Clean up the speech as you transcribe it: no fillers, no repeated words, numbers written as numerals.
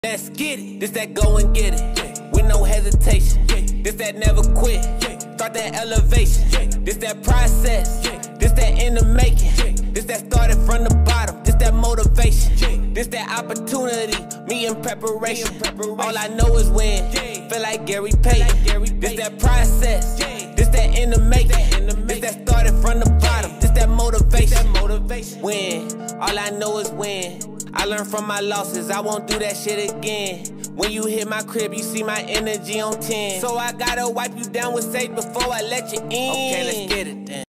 Let's get it. This that go and get it. With no hesitation. This that never quit. Start that elevation. This that process. This that in the making. This that started from the bottom. This that motivation. This that opportunity. Me in preparation. All I know is win. Feel like Gary Payton. This that process. This that in the making. This that started from the bottom. This that motivation. Win. All I know is win. I learned from my losses, I won't do that shit again. When you hit my crib, you see my energy on 10. So I gotta wipe you down with safe before I let you in. Okay, let's get it then.